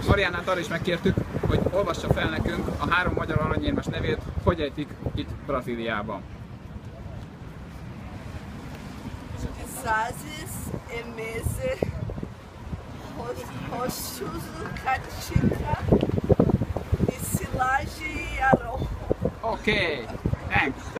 Mariannát arra is megkértük, hogy olvassa fel nekünk a 3 magyar aranyérmes nevét, hogy ejtik itt Brazíliában. Zazes, Emeze, Roxuso, Catica e Silage e Aron. Okay, thanks.